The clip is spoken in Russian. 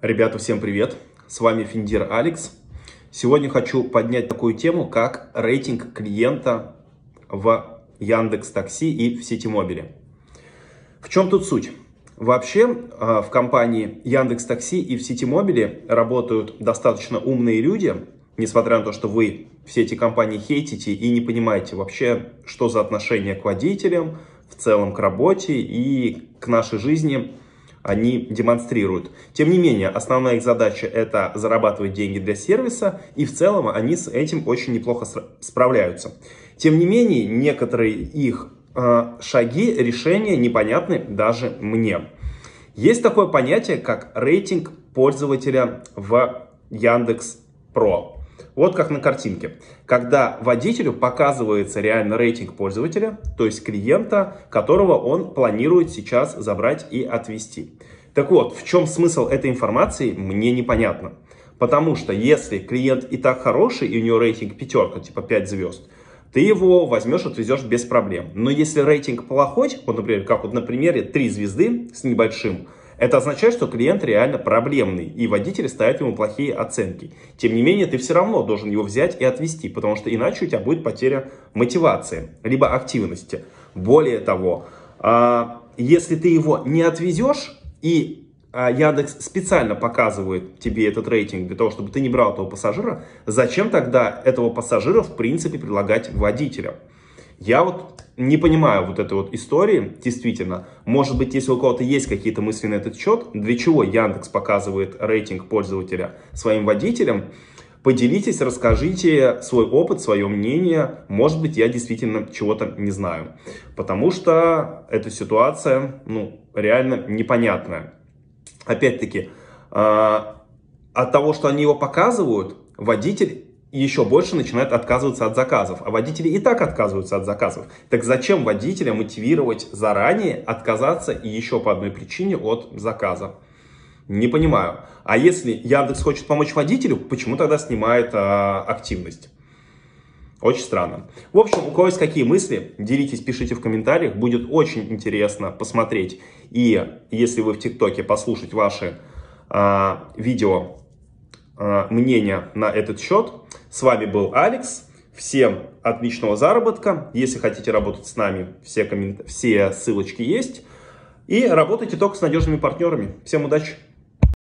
Ребята, всем привет! С вами Финдир Алекс. Сегодня хочу поднять такую тему, как рейтинг клиента в Яндекс.Такси и в Ситимобиле. В чем тут суть? Вообще в компании Яндекс.Такси и в Ситимобиле работают достаточно умные люди, несмотря на то, что вы все эти компании хейтите и не понимаете вообще, что за отношение к водителям, в целом к работе и к нашей жизни они демонстрируют. Тем не менее, основная их задача — это зарабатывать деньги для сервиса, и в целом они с этим очень неплохо справляются. Тем не менее, некоторые их шаги, решения непонятны даже мне. Есть такое понятие, как рейтинг пользователя в Яндекс.Про. Вот как на картинке. Когда водителю показывается реально рейтинг пользователя, то есть клиента, которого он планирует сейчас забрать и отвезти. Так вот, в чем смысл этой информации, мне непонятно. Потому что если клиент и так хороший, и у него рейтинг пятерка, типа 5 звезд, ты его возьмешь, отвезешь без проблем. Но если рейтинг плохой, вот, например, как вот на примере 3 звезды с небольшим, это означает, что клиент реально проблемный, и водители ставят ему плохие оценки. Тем не менее, ты все равно должен его взять и отвезти, потому что иначе у тебя будет потеря мотивации, либо активности. Более того, если ты его не отвезешь, и Яндекс специально показывает тебе этот рейтинг для того, чтобы ты не брал этого пассажира, зачем тогда этого пассажира в принципе предлагать водителям? Я вот не понимаю вот этой вот истории, действительно. Может быть, если у кого-то есть какие-то мысли на этот счет, для чего Яндекс показывает рейтинг пользователя своим водителям, поделитесь, расскажите свой опыт, свое мнение. Может быть, я действительно чего-то не знаю. Потому что эта ситуация, реально непонятная. Опять-таки, от того, что они его показывают, водитель еще больше начинает отказываться от заказов. А водители и так отказываются от заказов. Так зачем водителя мотивировать заранее отказаться и еще по одной причине от заказа? Не понимаю. А если Яндекс хочет помочь водителю, почему тогда снимает активность? Очень странно. В общем, у кого есть какие мысли, делитесь, пишите в комментариях. Будет очень интересно посмотреть. И если вы в ТикТоке, послушать ваши видео, мнения на этот счет. С вами был Алекс. Всем отличного заработка. Если хотите работать с нами, все ссылочки есть. И работайте только с надежными партнерами. Всем удачи!